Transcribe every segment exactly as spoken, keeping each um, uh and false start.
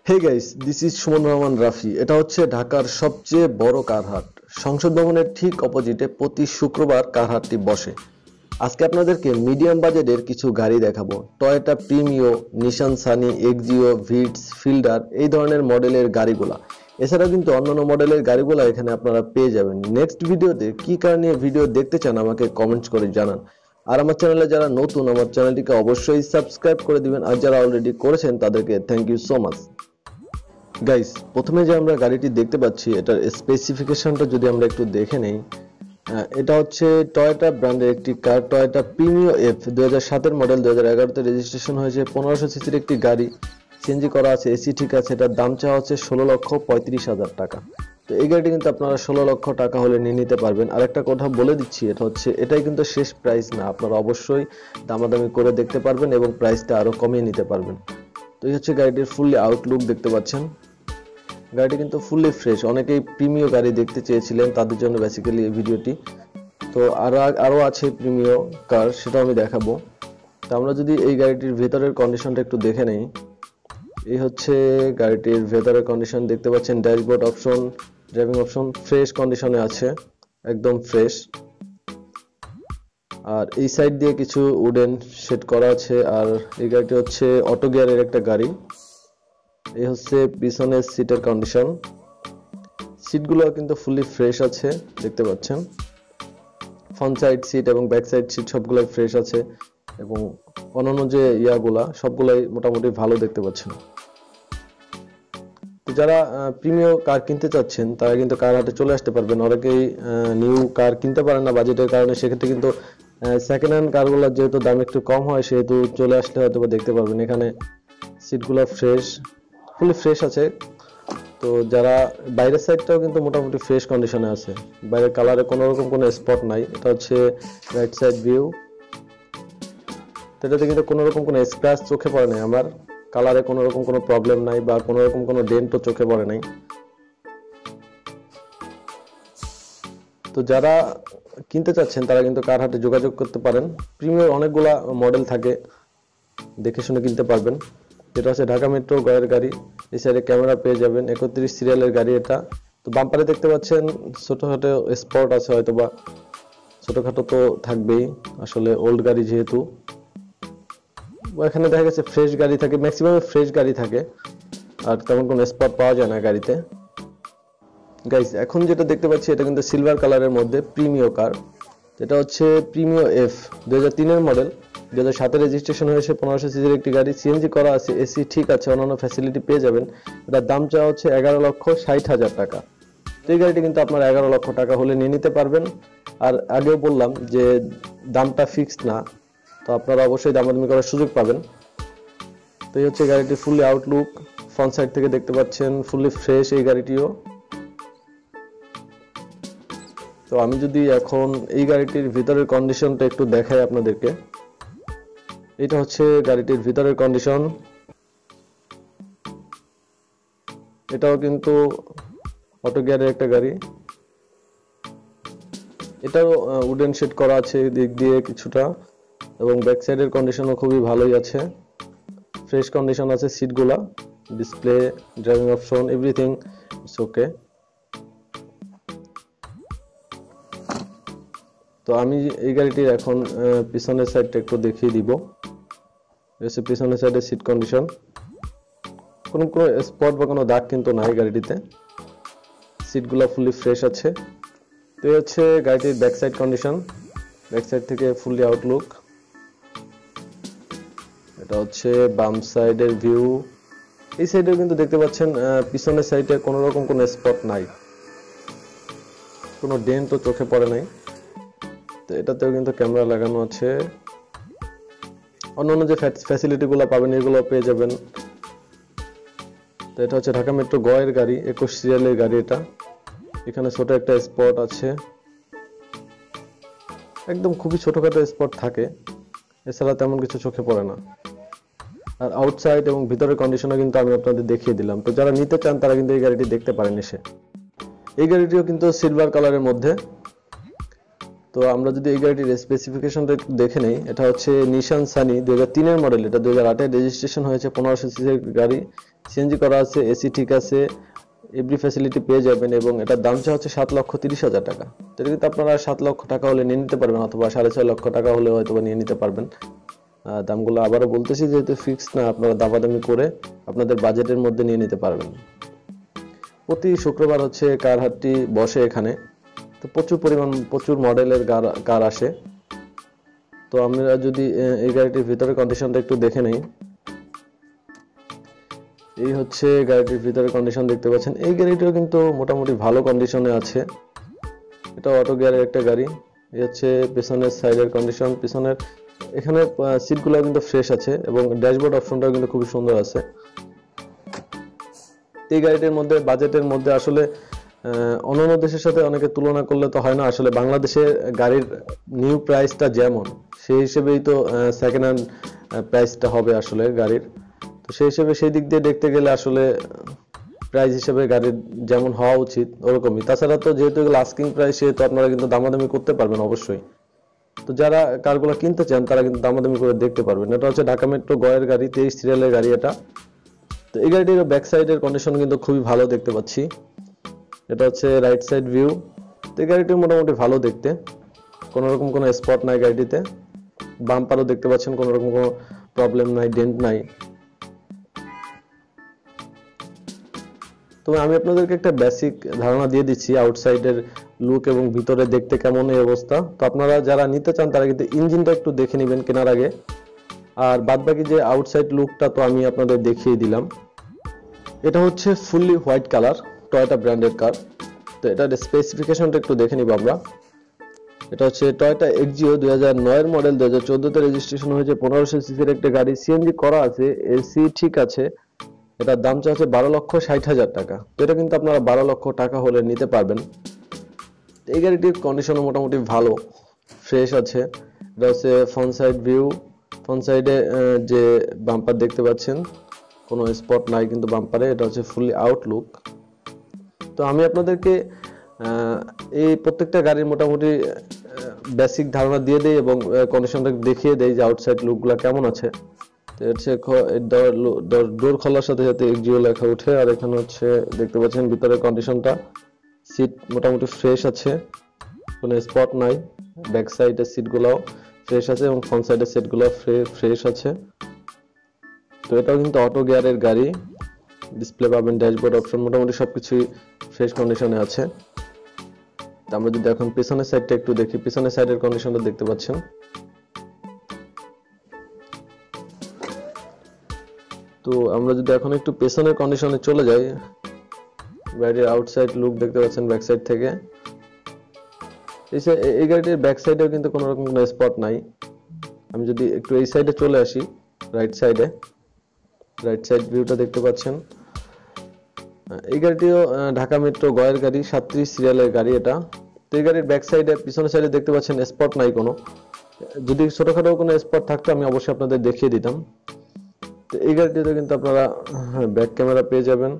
Hey guys, this is Suman Rahman Rafi. এটা হচ্ছে ঢাকার সবচেয়ে বড় কার হাট। সংসদ ভবনের ঠিক অপোজিটে প্রতি শুক্রবার কার হাটটি বসে। আজকে আপনাদেরকে মিডিয়াম বাজেটের কিছু গাড়ি দেখাবো। Toyota Premio, Nissan Sunny, Axio, Vitz, Fielder এই ধরনের মডেলের গাড়িগুলা। এছাড়াও কিন্তু অন্যান্য মডেলের গাড়িগুলা এখানে আপনারা পেয়ে যাবেন। নেক্সট ভিডিওতে কি কার নিয়ে ভিডিও দেখতে চান আমাকে কমেন্টস করে জানান। আর আমার চ্যানেলে যারা নতুন, আমার চ্যানেলটিকে অবশ্যই সাবস্ক্রাইব করে দিবেন, আর যারা অলরেডি করেছেন তাদেরকে thank you so much. Guys, প্রথমে যে আমরা গাড়িটি দেখতে পাচ্ছি এটার স্পেসিফিকেশনটা যদি আমরা একটু দেখে নেই, এটা হচ্ছে টয়োটা ব্র্যান্ডের একটি কার, টয়োটা প্রিমিও এফ দুই হাজার সাতের মডেল, দুই হাজার এগারোতে রেজিস্ট্রেশন হয়েছে, পনেরোশো সিসির একটি গাড়ি, সিএনজি করা আছে, এসি ঠিক আছে। এটার দাম চাওয়া হচ্ছে ষোলো লক্ষ পঁয়ত্রিশ হাজার টাকা। তো এই গাড়িটি কিন্তু আপনারা ষোলো লক্ষ টাকা হলে নিয়ে নিতে পারবেন। আর একটা কথা বলে দিচ্ছি, এটা হচ্ছে এটাই কিন্তু শেষ প্রাইস না, আপনারা অবশ্যই দামাদামি করে দেখতে পারবেন এবং প্রাইসটা আরো কমিয়ে নিতে পারবেন। তো এই হচ্ছে গাড়িটির ফুললি আউটলুক দেখতে পাচ্ছেন। গাড়িটি কিন্তু ফুললি ফ্রেশ। অনেকেই প্রিমিও গাড়ি দেখতে চেয়েছিলেন, তাদের জন্য বেসিক্যালি এই ভিডিওটি। তো আরো আরো আছে প্রিমিও কার, সেটা আমি দেখাবো। তো আমরা যদি এই গাড়িটির ভেতরের কন্ডিশনটা একটু দেখে নেই, এই হচ্ছে গাড়িটির ভেতরের কন্ডিশন দেখতে পাচ্ছেন। Dashboard option, driving option fresh কন্ডিশনে আছে, একদম ফ্রেশ। আর এই সাইড দিয়ে কিছু উডেন সেট করা আছে। আর এই গাড়িটি হচ্ছে অটো গিয়ারের একটা গাড়ি। এই হচ্ছে পিছনের সিটের কন্ডিশন। সিটগুলো কিন্তু ফুলি ফ্রেশ আছে দেখতে পাচ্ছেন। ফ্রন্ট সাইড সিট এবং ব্যাক সাইড সিট সবগুলাই ফ্রেশ আছে, এবং অন্যান্য যে ইয়াগুলা সবগুলাই মোটামুটি ভালো দেখতে পাচ্ছেন। তো যারা প্রিমিয়াম কার কিনতে চাচ্ছেন তারা কিন্তু কার হাটে চলে আসতে পারবেন। অনেকেই নিউ কার কিনতে পারেন না বাজেটের কারণে, সেক্ষেত্রে কিন্তু সেকেন্ড হ্যান্ড কারগুলোর যেহেতু দাম একটু কম হয়, সেহেতু চলে আসলে হয়তো দেখতে পারবেন। এখানে সিটগুলো ফ্রেশ, ফুলি ফ্রেশ আছে। তো যারা বাইরের সাইডটাও কিন্তু মোটামুটি ফ্রেশ কন্ডিশনে আছে, বাইরের কালারে কোনো রকম কোনো স্পট নাই। এটা হচ্ছে রাইট সাইড ভিউ। তো এটাতে কিন্তু কোনো রকম কোনো স্ক্র্যাচ চোখে পড়ে নাই আমার, কালারে কোনো রকম কোনো প্রবলেম নাই বা কোনো রকম কোনো ডেন্টও চোখে পড়ে নাই। তো যারা কিনতে চাচ্ছেন তারা কিন্তু কার হাটে যোগাযোগ করতে পারেন। প্রিমিয়ার অনেকগুলা মডেল থাকে, দেখে শুনে কিনতে পারবেন। এটা হচ্ছে ঢাকা মেট্রো গয়ের গাড়ি। এই সাইডে ক্যামেরা পেয়ে যাবেন, একত্রিশ সিরিয়ালের গাড়ি এটা। তো বাম্পারে দেখতে পাচ্ছেন ছোটখাটো স্পট আছে, হয়তো বা ছোটখাটো তো থাকবেই, আসলে ওল্ড গাড়ি যেহেতু। এখানে দেখা গেছে ফ্রেশ গাড়ি থাকে, ম্যাক্সিমাম ফ্রেশ গাড়ি থাকে, আর তেমন কোনো স্পট পাওয়া যায় না গাড়িতে। গাইস, এখন যেটা দেখতে পাচ্ছি এটা কিন্তু সিলভার কালারের মধ্যে প্রিমিও কার। এটা হচ্ছে প্রিমিও এফ দুই হাজার তিনের মডেল, দুই হাজার সাতে রেজিস্ট্রেশন হয়েছে, পনেরোশো সিসির একটি গাড়ি, সিএনজি করা আছে, এসি ঠিক আছে, অন্যান্য ফ্যাসিলিটি পেয়ে যাবেন। এটার দাম চাওয়া হচ্ছে এগারো লক্ষ ষাট হাজার টাকা। তো এই গাড়িটি কিন্তু আপনার এগারো লক্ষ টাকা হলে নিয়ে নিতে পারবেন। আর আগেও বললাম যে দামটা ফিক্সড না, তো আপনারা অবশ্যই দামাদামি করার সুযোগ পাবেন। তো এই হচ্ছে গাড়িটির ফুললি আউটলুক। ফ্রন্ট সাইড থেকে দেখতে পাচ্ছেন ফুললি ফ্রেশ এই গাড়িটিও। তো আমি যদি এখন এই গাড়িটির ভিতরের কন্ডিশনটা একটু দেখাই আপনাদেরকে, এটা হচ্ছে গাড়িটির ভিতরের কন্ডিশন। এটাও কিন্তু অটো গিয়ারের একটা গাড়ি। এটাও উডেন শেড করা আছে দিক দিয়ে কিছুটা, এবং ব্যাক সাইডের কন্ডিশনও খুবই ভালোই আছে, ফ্রেশ কন্ডিশন আছে। সিটগুলা, display, driving option everything it's okay. তো আমি এই গাড়িটির এখন পিছনের সাইডটা একটু দেখিয়ে দিব। এসে পিছনের সাইডে সিট কন্ডিশন, কোনো কোনো স্পট বা কোনো দাগ কিন্তু নাই গাড়িটিতে। সিটগুলো ফুলি ফ্রেশ আছে। তো এই হচ্ছে গাড়িটির back side condition, back side থেকে ফুলি আউটলুক। এটা হচ্ছে বাম সাইডের ভিউ। এই সাইডে কিন্তু দেখতে পাচ্ছেন পিছনের সাইডে কোনো রকম কোনো স্পট নাই, কোনো ডেন্টও চোখে পড়ে নাই। তো এটাতেও কিন্তু ক্যামেরা লাগানো আছে। অন্যান্য যে ফ্যাসিলিটিগুলো পাবেন এগুলো পেয়ে যাবেন। তো এটা হচ্ছে ঢাকা মেট্রো গয়ের গাড়ি, একুশ সিরিয়ালের গাড়ি এটা। এখানে ছোট একটা স্পট আছে, একদম খুবই ছোটখাটো স্পট থাকে, এছাড়া তেমন কিছু চোখে পড়ে না। আর আউটসাইড এবং ভিতরের কন্ডিশনও কিন্তু আমি আপনাদের দেখিয়ে দিলাম। তো যারা নিতে চান তারা কিন্তু এই গাড়িটি দেখতে পারেন এসে। এই গাড়িটিও কিন্তু সিলভার কালারের মধ্যে। তো আমরা যদি এই গাড়িটির স্পেসিফিকেশনটা একটু দেখে নেই, এটা হচ্ছে নিশান সানি দুই হাজার তিনের মডেল, এটা দুই হাজার আটের রেজিস্ট্রেশন হয়েছে, পনেরোশো সিসির গাড়ি, সিএনজি করা আছে, এসি ঠিক আছে, এভরি ফ্যাসিলিটি পেয়ে যাবেন এবং এটার দাম চা হচ্ছে সাত লক্ষ তিরিশ হাজার টাকা। তো এটা কিন্তু আপনারা সাত লক্ষ টাকা হলে নিয়ে নিতে পারবেন, অথবা সাড়ে ছয় লক্ষ টাকা হলে হয়তো নিয়ে নিতে পারবেন। দামগুলো আবারও বলতেছি, যেহেতু ফিক্স না, আপনারা দামাদামি করে আপনাদের বাজেটের মধ্যে নিয়ে নিতে পারবেন। প্রতি শুক্রবার হচ্ছে কার হাটটি বসে এখানে, তো প্রচুর পরিমাণ প্রচুর মডেলের কার আসে। তো আমরা যদি এই গাড়িটির ভিতরে কন্ডিশনটা একটু দেখে নেই, এই হচ্ছে গাড়িটির ভিতরে কন্ডিশন দেখতে পাচ্ছেন। এই গাড়িটাও কিন্তু মোটামুটি ভালো কন্ডিশনে আছে, এটা অটো গিয়ারের একটা গাড়ি। এই হচ্ছে পেছনের সাইডের কন্ডিশন, পিছনের এখানে সিটগুলো কিন্তু ফ্রেশ আছে এবং ড্যাশবোর্ড অপশনটাও কিন্তু খুবই সুন্দর আছে। এই গাড়িটির মধ্যে বাজেটের মধ্যে আসলে অন্যান্য দেশের সাথে অনেকে তুলনা করলে তো হয় না, আসলে বাংলাদেশের গাড়ির নিউ প্রাইসটা যেমন, সেই হিসেবেই তো সেকেন্ড হ্যান্ড প্রাইসটা হবে আসলে গাড়ির। তো সেই হিসেবে সেই দিক দিয়ে দেখতে গেলে আসলে প্রাইস হিসেবে গাড়ির যেমন হওয়া উচিত ওরকমই। তাছাড়া তো যেহেতু এগুলো আস্কিং প্রাইস, সেহেতু আপনারা কিন্তু দামাদামি করতে পারবেন অবশ্যই। তো যারা কারগুলো কিনতে চান তারা কিন্তু দামাদামি করে দেখতে পারবেন। এটা হচ্ছে ঢাকা মেট্রো গয়ের গাড়ি, তেইশ সিরিয়ালের গাড়ি এটা। তো এই গাড়িটির ব্যাক সাইডের কন্ডিশন কিন্তু খুবই ভালো দেখতে পাচ্ছি, এটা হচ্ছে রাইট সাইড ভিউ। তো এই গাড়িটি মোটামুটি ভালো দেখতে, কোনো রকম কোনো স্পট নাই গাড়িটিতে। বাম্পারও দেখতে পাচ্ছেন কোনো রকম কোনো প্রবলেম নাই, ডেন্ট নাই। তো আমি আপনাদেরকে একটা বেসিক ধারণা দিয়ে দিচ্ছি আউটসাইডের লুক এবং ভিতরে দেখতে কেমন এই অবস্থা। তো আপনারা যারা নিতে চান তারা কিন্তু ইঞ্জিনটা একটু দেখে নেবেন কেনার আগে, আর বাদ বাকি যে আউটসাইড লুকটা তো আমি আপনাদের দেখিয়ে দিলাম। এটা হচ্ছে ফুললি হোয়াইট কালার, টয়োটা ব্র্যান্ডের কার। তো এটার স্পেসিফিকেশনটা একটু দেখে নিব আমরা। এটা হচ্ছে টয়োটা এক্সিও দুই হাজার নয়ের মডেল, দুই হাজার চোদ্দতে রেজিস্ট্রেশন হয়েছে, পনেরোশো সিসির একটা গাড়ি, সিএনজি করা আছে, এসি ঠিক আছে। এটার দাম চাচ্ছে বারো লক্ষ ষাট হাজার টাকা। তো এটা কিন্তু আপনারা বারো লক্ষ টাকা হলে নিতে পারবেন। এই গাড়িটির কন্ডিশনও মোটামুটি ভালো, ফ্রেশ আছে। এটা হচ্ছে ফ্রন্ট সাইড ভিউ, ফ্রন্ট সাইডে যে বাম্পার দেখতে পাচ্ছেন কোনো স্পট নাই কিন্তু বাম্পারে, এটা হচ্ছে ফুললি আউটলুক। তো আমি আপনাদেরকে এই প্রত্যেকটা গাড়ির মোটামুটি বেসিক ধারণা দিয়ে দেই এবং কন্ডিশনটা দেখিয়ে দেই যে আউটসাইড লুকগুলো কেমন আছে। তো হচ্ছে ডোর খোলার সাথে সাথে এক্সিও লেখা উঠে, আর এখানে হচ্ছে দেখতে পাচ্ছেন ভিতরের কন্ডিশনটা, সিট মোটামুটি ফ্রেশ আছে, কোনো স্পট নাই। ব্যাক সাইডের সিটগুলোও ফ্রেশ আছে এবং ফ্রন্ট সাইডের সিটগুলো ফ্রেশ আছে। তো এটাও কিন্তু অটো গিয়ারের গাড়ি, ডিসপ্লে পাবেন, ড্যাশবোর্ড অপশন, মোটামুটি সবকিছুই ফ্রেশ কন্ডিশনে আছে। আমরা যদি এখন পিছনের সাইডটা একটু দেখি, পিছনের সাইডের কন্ডিশনটা দেখতে পাচ্ছেন। তো আমরা যদি এখন একটু পেছনের কন্ডিশনে চলে যাই, গাড়ির আউটসাইড লুক দেখতে পাচ্ছেন ব্যাক সাইড থেকে। এই গাড়িটির ব্যাক সাইডেও কিন্তু কোনো রকম কোনো স্পট নাই। আমি যদি একটু এই সাইডে চলে আসি, রাইট সাইডে, রাইট সাইড ভিউটা দেখতে পাচ্ছেন। এই গাড়িটিও ঢাকা মেট্রো গয়ের গাড়ি, সাতত্রিশ সিরিয়ালের গাড়ি এটা। তো এই গাড়ির ব্যাক সাইডে, পিছনের সাইডে দেখতে পাচ্ছেন স্পট নাই কোনো। যদি ছোটখাটো কোনো স্পট থাকতো আমি অবশ্যই আপনাদের দেখিয়ে দিতাম। তো এই গাড়িটিতে কিন্তু আপনারা ব্যাক ক্যামেরা পেয়ে যাবেন।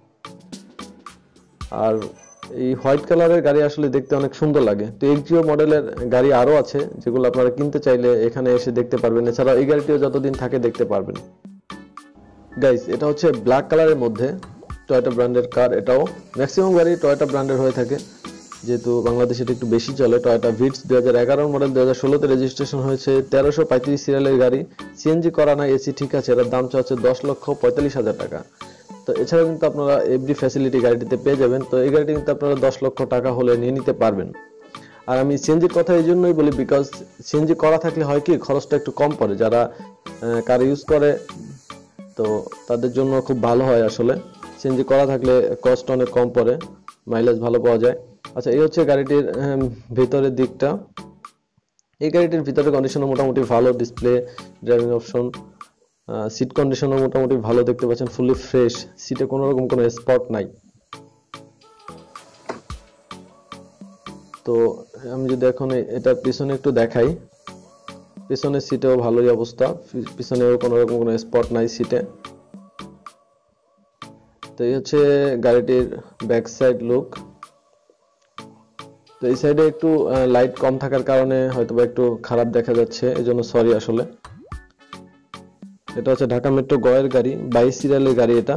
আর এই হোয়াইট কালারের গাড়ি আসলে দেখতে অনেক সুন্দর লাগে। তো এক্সিও মডেলের গাড়ি আরো আছে, যেগুলো আপনারা কিনতে চাইলে এখানে এসে দেখতে পারবেন। এছাড়া এই গাড়িটিও যতদিন থাকে দেখতে পারবেন। গাইস, এটা হচ্ছে ব্ল্যাক কালারের মধ্যে টয়োটা ব্র্যান্ডের কার। এটাও ম্যাক্সিমাম গাড়ি টয়োটা ব্র্যান্ডের হয়ে থাকে, যেহেতু বাংলাদেশে এটা একটু বেশি চলে। টয়োটা ভিটস দুই হাজার এগারো মডেল, দুই হাজার ষোলোতে রেজিস্ট্রেশন হয়েছে, তেরোশো পঁয়ত্রিশ সিরিয়ালের গাড়ি, সিএনজি করা নাই, এসি ঠিক আছে। এটার দাম হচ্ছে দশ লক্ষ পঁয়তাল্লিশ হাজার টাকা। তো এছাড়া কিন্তু আপনারা এভরি ফ্যাসিলিটি গাড়িটিতে পেয়ে যাবেন। তো এই গাড়িটি কিন্তু আপনারা দশ লক্ষ টাকা হলে নিয়ে নিতে পারবেন। আর আমি সিএনজির কথা এই জন্যই বলি, বিকজ সিএনজি করা থাকলে হয় কি, খরচটা একটু কম পড়ে। যারা কার ইউজ করে তো তাদের জন্য খুব ভালো হয় আসলে। সিএনজি করা থাকলে কস্ট অনেক কম পড়ে, মাইলেজ ভালো পাওয়া যায়। আচ্ছা, এই হচ্ছে গাড়িটির ভিতরের দিকটা। এই গাড়িটির ভিতরের কন্ডিশন মোটামুটি ভালো, ডিসপ্লে, ড্রাইভিং অপশন, সিট কন্ডিশনও মোটামুটি ভালো দেখতে পাচ্ছেন, ফুলি ফ্রেশ, সিটে কোনো রকম কোনো স্পট নাই। তো আমি যদি এখন এটার পিছনে একটু দেখাই, পিছনের সিটেও ভালোই অবস্থা, পিছনেও কোনো রকম কোনো স্পট নাই সিটে। তো এই হচ্ছে গাড়িটির ব্যাক সাইড লুক। তো এই সাইডে একটু লাইট কম থাকার কারণে হয়তোবা একটু খারাপ দেখা যাচ্ছে, এজন্য সরি আসলে। এটা হচ্ছে ঢাকা মেট্রো গয়ের গাড়ি, বাইশ সিরিয়ালের গাড়ি এটা।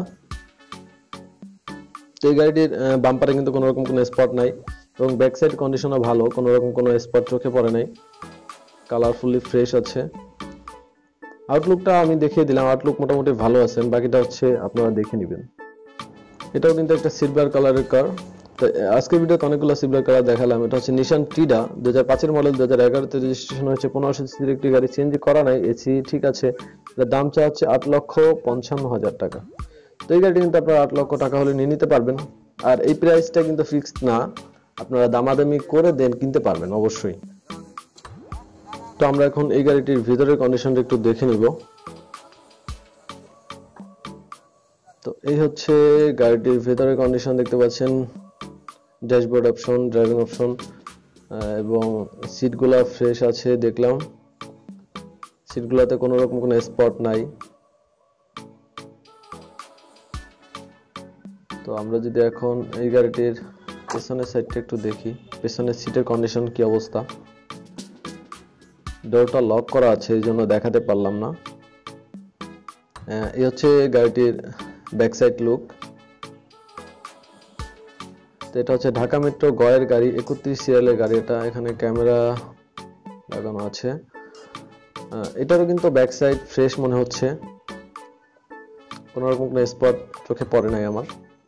তো এই গাড়িটির বাম্পারে কিন্তু কোনো রকম কোনো স্পট নাই এবং ব্যাক সাইড কন্ডিশনও ভালো, কোনো রকম কোনো স্পট চোখে পড়ে নাই, কালারফুলি ফ্রেশ আছে। আউটলুকটা আমি দেখিয়ে দিলাম, আউটলুক মোটামুটি ভালো আছে, বাকিটা হচ্ছে আপনারা দেখে নেবেন। এটাও কিন্তু একটা সিলভার কালারের কার। তো আজকের ভিডিওতে অনেকগুলো সিলভার কালার দেখালাম। এটা হচ্ছে নিশান টিডা, দু হাজার পাঁচের মডেল, দু হাজার এগারোতে রেজিস্ট্রেশন হয়েছে, পনেরোশো সিসির একটি গাড়ি, সিএনজি করা নাই, এসি ঠিক আছে। দাম চা হচ্ছে আট লক্ষ পঞ্চান্ন হাজার টাকা। তো এই গাড়িটি কিন্তু আপনারা আট লক্ষ টাকা হলে নিয়ে নিতে পারবেন। আর এই প্রাইসটা কিন্তু ফিক্সড না, আপনারা দামাদামি করে দেন কিনতে পারবেন অবশ্যই। তো আমরা এখন এই গাড়িটির ভিতরের কন্ডিশনটা একটু দেখে নিব। তো এই হচ্ছে গাড়িটির ভেতরের কন্ডিশন, দেখতে পাচ্ছেন ড্যাশবোর্ড অপশন, ড্রাইভিং অপশন এবং সিটগুলা ফ্রেশ আছে দেখলাম, সিটগুলাতে কোনো রকম কোনো স্পট নাই। তো আমরা যদি এখন এই গাড়িটির পেছনের সাইডটা একটু দেখি, পেছনের সিটের কন্ডিশন কি অবস্থা। ডোরটা লক করা আছে, এই জন্য দেখাতে পারলাম না। এই হচ্ছে গাড়িটির ব্যাক সাইড লুক। তো এটা হচ্ছে ঢাকা মেট্রো গয়ের গাড়ি, একত্রিশ সিরিয়ালের গাড়ি এটা। এখানে ক্যামেরা লাগানো আছে, এটারও কিন্তু ব্যাক সাইড ফ্রেশ মনে হচ্ছে, কোনো রকম কোনো স্পট চোখে পড়ে নাই আমার।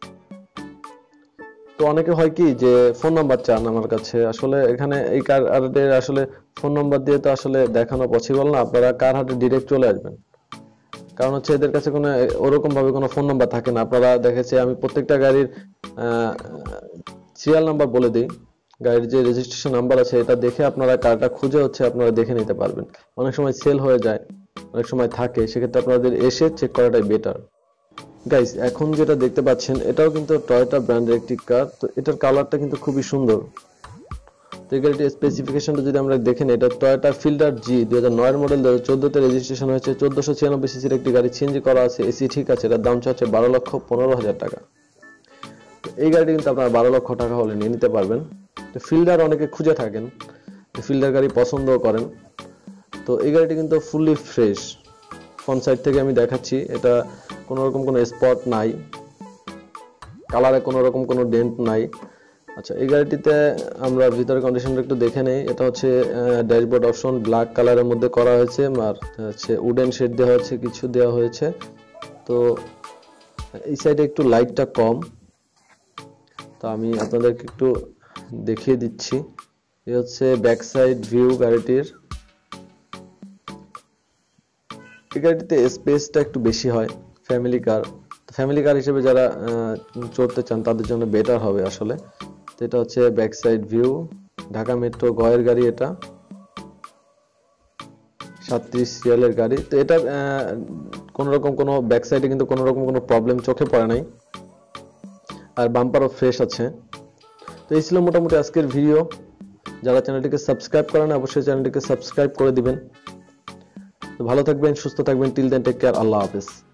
তো অনেকে হয় কি যে ফোন নাম্বার চান আমার কাছে, আসলে এখানে এই কার হাটের আসলে ফোন নাম্বার দিয়ে তো আসলে দেখানো পসিবল না, আপনারা কার হাটে ডিরেক্ট চলে আসবেন। কারণ হচ্ছে এদের কাছে কোনো ওরকম ভাবে কোনো ফোন নাম্বার থাকে না। আপনারা দেখেছে আমি প্রত্যেকটা গাড়ির সিরিয়াল নাম্বার বলে দিই, গাড়ির যে রেজিস্ট্রেশন নাম্বার আছে এটা দেখে আপনারা কারটা খুঁজে হচ্ছে আপনারা দেখে নিতে পারবেন। অনেক সময় সেল হয়ে যায়, অনেক সময় থাকে, সেক্ষেত্রে আপনাদের এসে চেক করাটাই বেটার। গাইস এখন যেটা দেখতে পাচ্ছেন এটাও কিন্তু টয়োটা ব্র্যান্ডের একটি কার। তো এটার কালারটা কিন্তু খুবই সুন্দর। তো এই গাড়িটির স্পেসিফিকেশনটা যদি আমরা দেখেন, এটা টয়োটা ফিল্ডার জি, দুই হাজার নয় মডেল, দু হাজার চোদ্দতে রেজিস্ট্রেশন হয়েছে, চোদ্দশো ছিয়ানব্বই সিসির একটি গাড়ি, সিএনজি করা আছে, এসি ঠিক আছে। এটার দাম হচ্ছে বারো লক্ষ পনেরো হাজার টাকা। এই গাড়িটি কিন্তু আপনারা বারো লক্ষ টাকা হলে নিয়ে নিতে পারবেন। তো ফিল্ডার অনেকে খুঁজে থাকেন, ফিল্ডার গাড়ি পছন্দও করেন। তো এই গাড়িটি কিন্তু ফুললি ফ্রেশ, ফ্রন্ট সাইড থেকে আমি দেখাচ্ছি, এটা কোনো রকম কোনো স্পট নাই, কালারে কোনো রকম কোনো ডেন্ট নাই। আচ্ছা এই গাড়িটিতে আমরা ভিতরের কন্ডিশনটা একটু দেখে নেই। এটা হচ্ছে ড্যাশবোর্ড অপশন, ব্ল্যাক কালারের মধ্যে করা হয়েছে, আর হচ্ছে উডেন শেড দেওয়া হয়েছে, কিছু দেওয়া হয়েছে। তো এই সাইডে একটু লাইটটা কম, তো আমি আপনাদেরকে একটু দেখিয়ে দিচ্ছি। এই হচ্ছে ব্যাক সাইড ভিউ গাড়িটির। এই গাড়িটিতে স্পেসটা একটু বেশি হয়, ফ্যামিলি কার, ফ্যামিলি কার হিসেবে যারা চড়তে চান তাদের জন্য বেটার হবে আসলে। তো এটা হচ্ছে back side view, Dhaka metro গয়ের গাড়ি, এটা সাতত্রিশ সিরিয়ালের গাড়ি। তো এটা কোনো রকম কোনো ব্যাক সাইডে কিন্তু কোনো রকম কোনো প্রবলেম চোখে পড়ে নাই, আর বাম্পারও ফ্রেশ আছে। তো এই ছিল মোটামুটি আজকের ভিডিও। যারা চ্যানেলটিকে সাবস্ক্রাইব করেন অবশ্যই চ্যানেলটিকে সাবস্ক্রাইব করে দিবেন। তো ভালো থাকবেন, সুস্থ থাকবেন, টিল দেন টেক কেয়ার, আল্লাহ হাফেজ।